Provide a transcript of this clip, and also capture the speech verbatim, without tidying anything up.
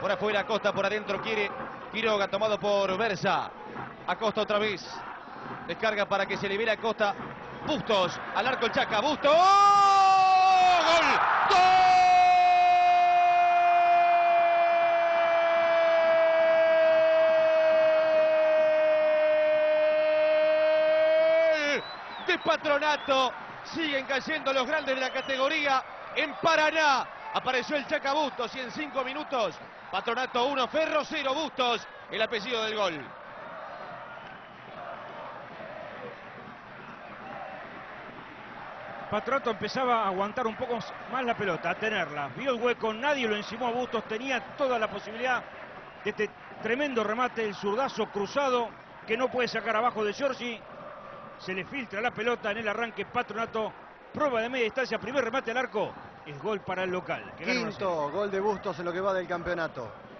Por afuera, Acosta, por adentro quiere Quiroga, tomado por Versa. Acosta otra vez. Descarga para que se libere Acosta. Bustos, al arco el Chaca. Bustos. ¡Oh! ¡Gol! ¡Gol! De Patronato. Siguen cayendo los grandes de la categoría. En Paraná apareció el Chaca Bustos y en cinco minutos Patronato uno, Ferro cero, Bustos, el apellido del gol. Patronato empezaba a aguantar un poco más la pelota, a tenerla. Vio el hueco, nadie lo encimó a Bustos, tenía toda la posibilidad de este tremendo remate, el zurdazo cruzado que no puede sacar abajo de Giorgi. Se le filtra la pelota en el arranque. Patronato, prueba de media distancia, primer remate al arco, es gol para el local. Quinto gol de Bustos en lo que va del campeonato.